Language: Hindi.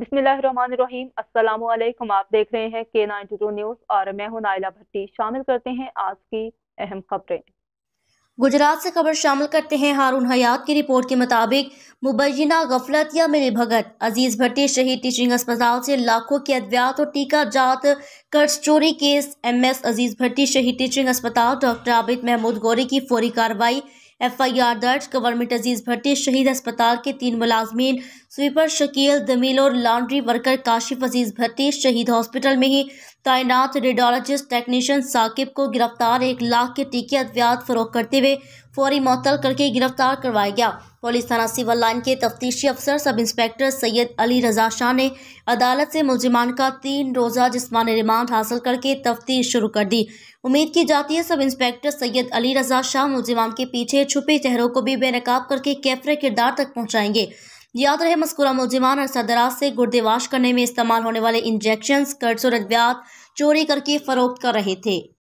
बिस्मिल्लाहिर्रहमानिर्रहीम। अस्सलामुअलैकुम। आप देख रहे हैं K92 न्यूज़ और मैं हूं नाइला भट्टी। शामिल करते हैं आज की अहम खबरें। गुजरात से खबर शामिल करते हैं। हारून हयात की रिपोर्ट के मुताबिक मुबैना गफलत या मिलीभगत। अजीज भट्टी शहीद टीचिंग अस्पताल से लाखों की अद्वियात और टीका जात कर्ज चोरी केस। MS अजीज भट्टी शहीद टीचिंग अस्पताल डॉक्टर आबिद महमूद गौरी की फौरी कार्रवाई। FIR दर्ज। गवर्नमेंट अजीज भट्टी शहीद अस्पताल के 3 मुलाजमीन स्वीपर शकील दमील और लॉन्ड्री वर्कर काशिफ अजीज भट्टी शहीद हॉस्पिटल में ही तैनात रेडियोलॉजिस्ट टेक्नीशियन साकिब को गिरफ्तार 1 लाख के टीके अद्वियात फरोख्त करते हुए फौरी मुअत्तल करके गिरफ्तार करवाया गया। पुलिस थाना सिविल लाइन के तफ्तीशी अफसर सब इंस्पेक्टर सैयद अली रजा शाह ने अदालत से मुलजिमान का 3 रोज़ा जिस्मानी रिमांड हासिल करके तफ्तीश शुरू कर दी। उम्मीद की जाती है सब इंस्पेक्टर सैयद अली रजा शाह मुलजिमान के पीछे छुपे चेहरों को भी बेनकाब करके कैफरे किरदार तक पहुँचाएंगे। याद रहे मज़कूरा मुलजिमान अरसा दराज से गुर्दे वाश करने में इस्तेमाल होने वाले इंजेक्शन कर्ज और अद्वियात चोरी करके फरोख्त कर रहे थे।